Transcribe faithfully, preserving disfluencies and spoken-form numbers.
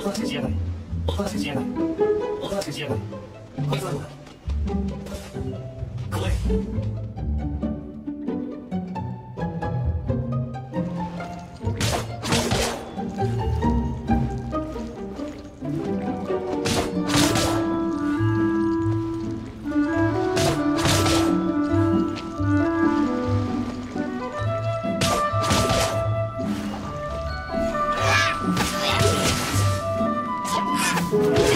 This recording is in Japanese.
大人しか知らない。大人しか知らない。大人しか知らない。こいつはどうだ。来い。 you